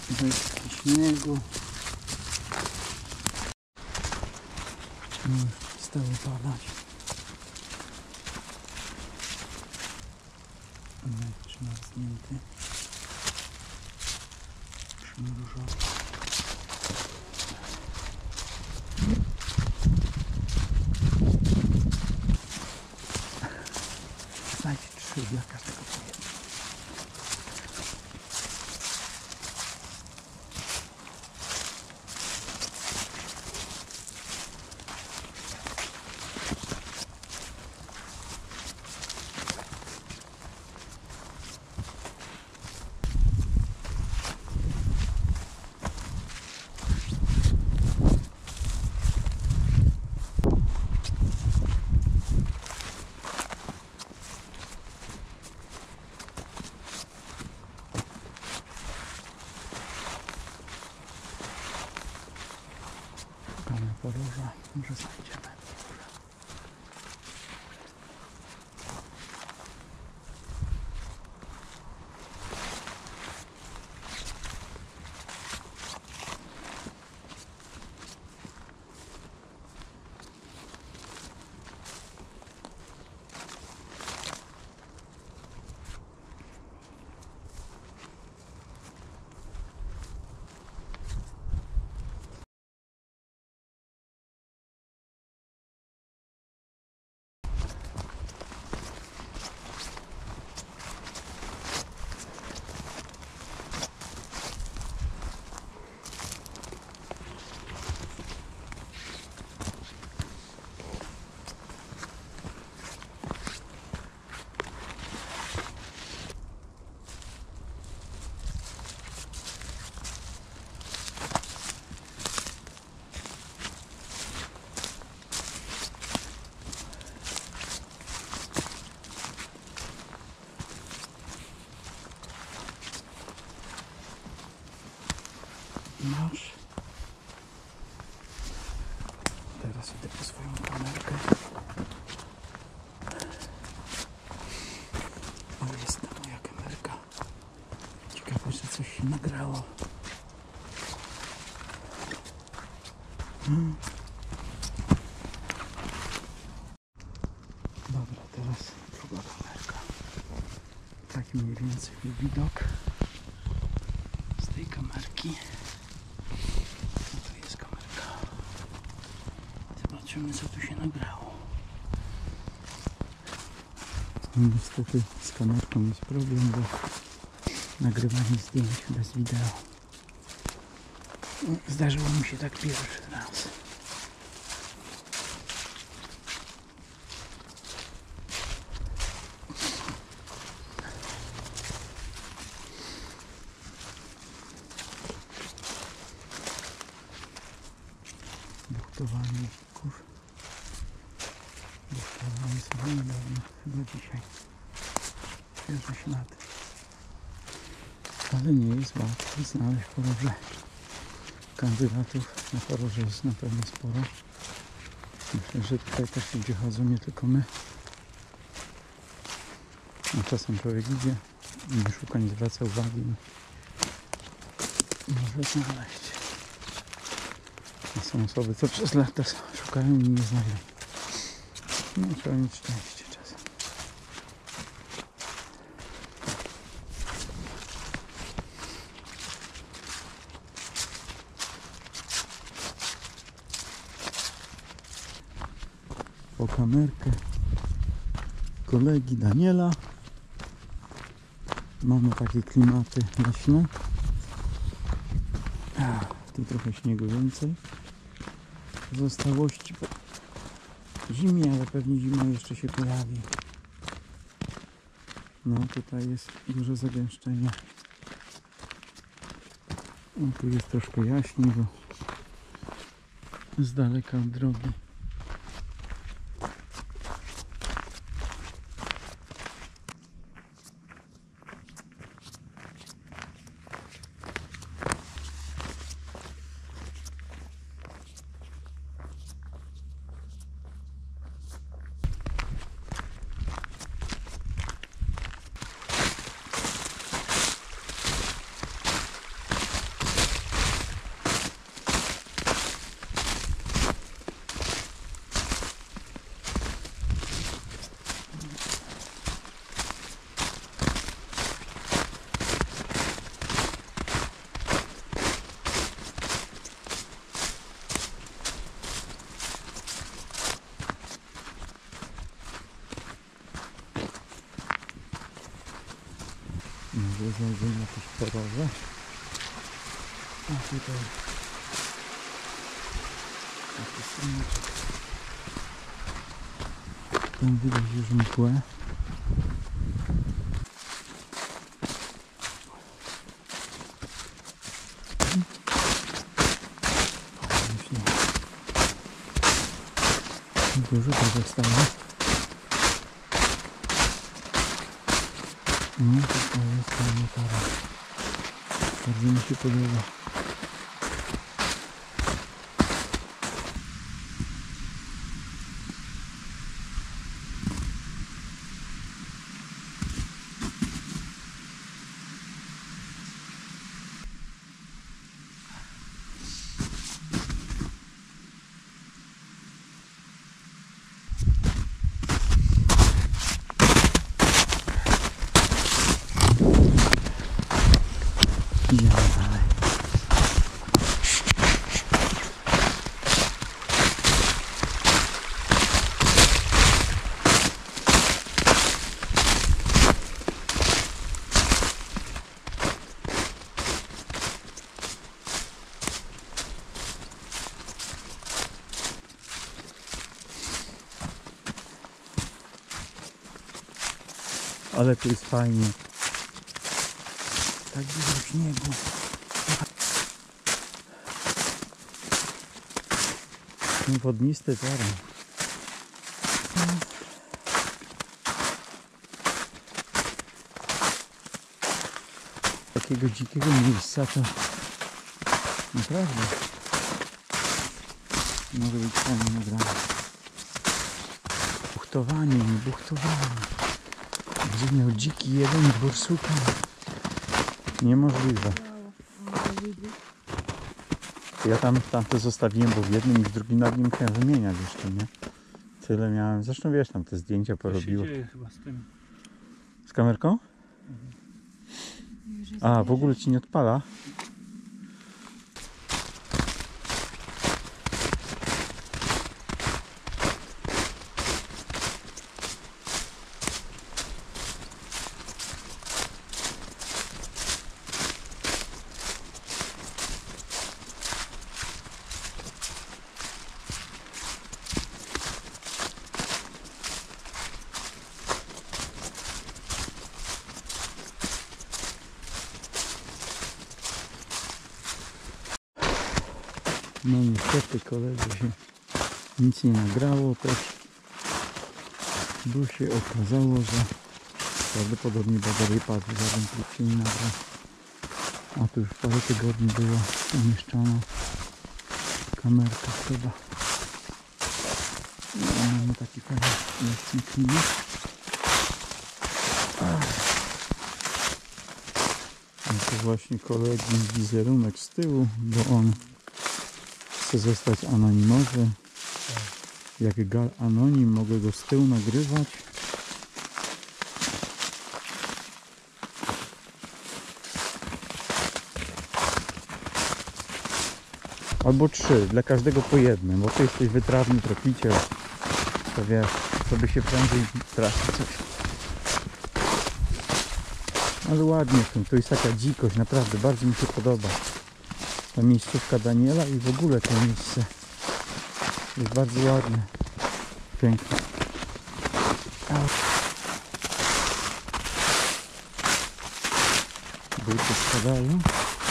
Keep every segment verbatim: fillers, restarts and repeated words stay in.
Resztki śniegu. No już przestało padać. Mecz marznięty. Przymrużony. Znajdź trzy dla każdego powietrza. Szukamy podróża, może znajdziemy. Masz. Teraz idę po swoją kamerkę. O, jest ta moja kamerka. Ciekawe, że coś się nagrało. Hmm. Dobra, teraz druga kamerka. Taki mniej więcej widok z tej kamerki. Zobaczymy, co tu się nagrało. Niestety z kamerką jest problem, bo nagrywanie zdjęć bez wideo. Zdarzyło mi się tak pierwszy raz. Buchtowanie kur. Buchtowałem sobie niedawno, chyba dzisiaj. Świeży ślad. Ale nie jest łatwo znaleźć podróże. Kandydatów na podróże jest na pewno sporo. Myślę, że tutaj też ludzie chodzą, nie tylko my. A czasem człowiek idzie i nie szuka, nie zwraca uwagi. Może znaleźć. A są osoby, co przez lata szukają i nie znajdą. No, trzeba mieć szczęście czasem. Po kamerkę kolegi Daniela. Mamy takie klimaty leśne. A, tu trochę śniegu więcej. Pozostałości po zimie, ale pewnie zima jeszcze się pojawi. No tutaj jest duże zagęszczenie. No, tu jest troszkę jaśniej, bo z daleka od drogi. znajdziemy jakieś poroże. A tutaj taki strumyczek. Tam widać już mgłę. Dużo tego stało. No tutaj jest fajny teren. Bardzo mi się podoba. Idziemy dalej. Ale tu jest fajnie. Tak dużo śniegu. Wodnisty teren. Takiego dzikiego miejsca to naprawdę może być fajnie nagrane. Buchtowanie, nie buchtowanie. Gdzie miał dziki jeden borsuka. Niemożliwe. Ja tam tamte zostawiłem, bo w jednym i w drugim nawet nie musiałem wymieniać jeszcze, nie? Tyle miałem. Zresztą wiesz, tam te zdjęcia porobiło. Co się dzieje chyba z tym? Z kamerką? A, w ogóle ci nie odpala? No niestety koledzy się nic nie nagrało też, bo się okazało, że prawdopodobnie baterie padły, żaden klip się nie nagrał. A tu już parę tygodni była umieszczona kamerka chyba. No, mamy taki fajny leśny klimat. I to właśnie kolegi wizerunek z tyłu, bo on chce zostać anonimowy. Jak gal anonim, mogę go z tyłu nagrywać. Albo trzy, dla każdego po jednym, bo ty jesteś wytrawny tropiciel. To wiesz, to by się prędzej trafi coś. Ale ładnie tu, tu jest taka dzikość, naprawdę bardzo mi się podoba. Ta miejscówka Daniela i w ogóle to miejsce jest bardzo ładne, piękne. Buty spadają.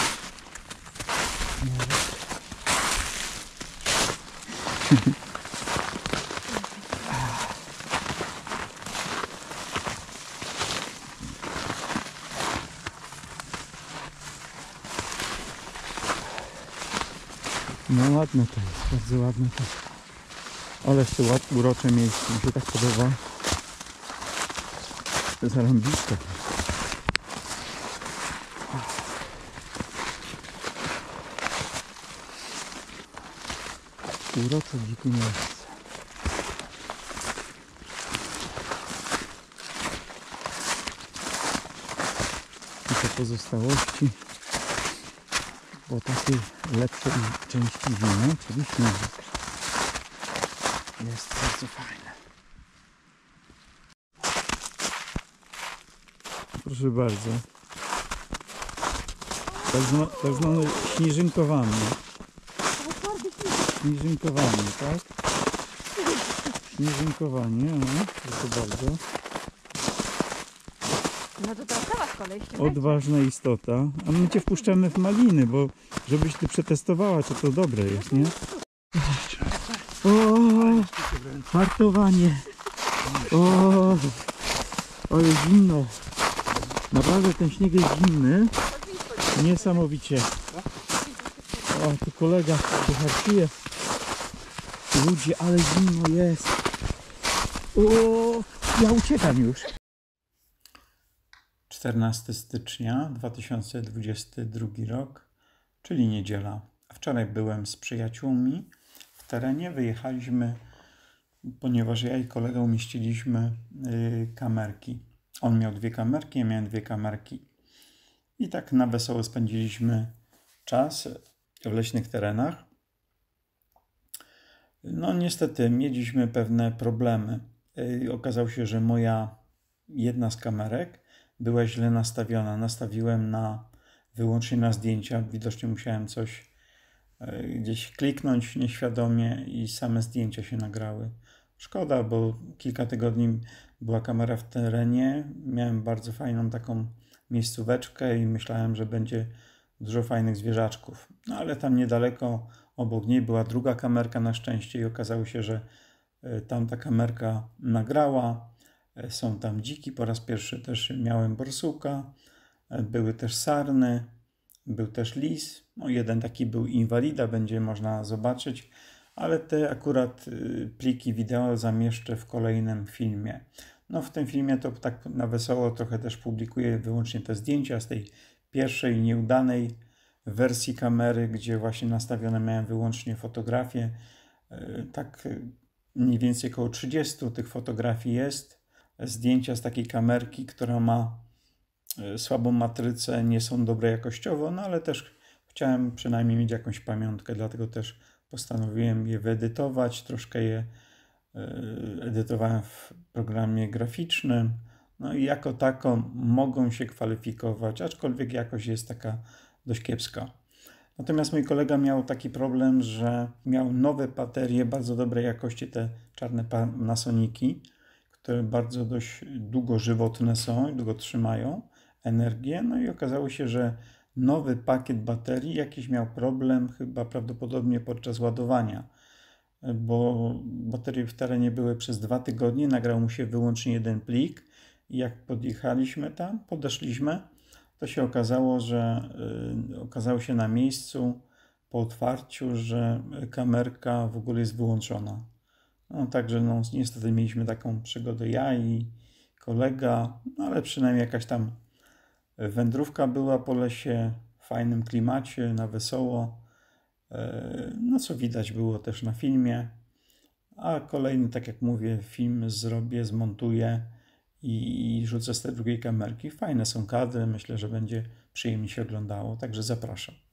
No ładne to jest, bardzo ładne to. Ale jeszcze ładne, urocze miejsce, mi się tak podoba. Zarąbiste. Urocze dzikie miejsce. I to pozostałości po takiej lepszej części zimy, czyli śnieżek. Jest bardzo fajne. Proszę bardzo. Tak, zwa, tak zwane śnieżynkowanie. Śnieżynkowanie, tak? Śnieżynkowanie, no, proszę bardzo. No to to cała z kolei ściągajcie. Odważna istota. A my cię wpuszczamy w maliny, bo żebyś ty przetestowała, czy to dobre jest, nie? O, fartowanie. O, ale zimno. Naprawdę ten śnieg jest zimny. Niesamowicie. O, tu kolega tu harcuje. Ludzie, ale zimno jest. O, ja uciekam już. czternastego stycznia dwa tysiące dwudziesty drugi rok, czyli niedziela. Wczoraj byłem z przyjaciółmi w terenie. Wyjechaliśmy, ponieważ ja i kolega umieściliśmy y, kamerki. On miał dwie kamerki, ja miałem dwie kamerki. I tak na wesoło spędziliśmy czas w leśnych terenach. No niestety mieliśmy pewne problemy. Y, okazało się, że moja jedna z kamerek była źle nastawiona. Nastawiłem na wyłącznie na zdjęcia. Widocznie musiałem coś y, gdzieś kliknąć nieświadomie i same zdjęcia się nagrały. Szkoda, bo kilka tygodni była kamera w terenie. Miałem bardzo fajną taką miejscóweczkę i myślałem, że będzie dużo fajnych zwierzaczków. No ale tam niedaleko obok niej była druga kamerka na szczęście i okazało się, że tamta kamerka nagrała. Są tam dziki, po raz pierwszy też miałem borsuka, były też sarny, był też lis. No jeden taki był inwalida, będzie można zobaczyć, ale te akurat pliki wideo zamieszczę w kolejnym filmie. No w tym filmie to tak na wesoło trochę też publikuję wyłącznie te zdjęcia z tej pierwszej nieudanej wersji kamery, gdzie właśnie nastawione miałem wyłącznie fotografię. Tak mniej więcej około trzydziestu tych fotografii jest. Zdjęcia z takiej kamerki, która ma słabą matrycę, nie są dobre jakościowo, no ale też chciałem przynajmniej mieć jakąś pamiątkę, dlatego też postanowiłem je wyedytować, troszkę je edytowałem w programie graficznym, no i jako tako mogą się kwalifikować, aczkolwiek jakość jest taka dość kiepska. Natomiast mój kolega miał taki problem, że miał nowe baterie bardzo dobrej jakości, te czarne Panasoniki, które bardzo dość długożywotne są i długo trzymają energię. No i okazało się, że nowy pakiet baterii jakiś miał problem, chyba prawdopodobnie podczas ładowania, bo baterie w terenie były przez dwa tygodnie, nagrał mu się wyłącznie jeden plik i jak podjechaliśmy tam, podeszliśmy, to się okazało, że yy, okazało się na miejscu po otwarciu, że kamerka w ogóle jest wyłączona. No także no, niestety mieliśmy taką przygodę ja i kolega, no, ale przynajmniej jakaś tam wędrówka była po lesie, w fajnym klimacie, na wesoło. No co widać było też na filmie. A kolejny, tak jak mówię, film zrobię, zmontuję i rzucę z tej drugiej kamerki. Fajne są kadry, myślę, że będzie przyjemnie się oglądało, także zapraszam.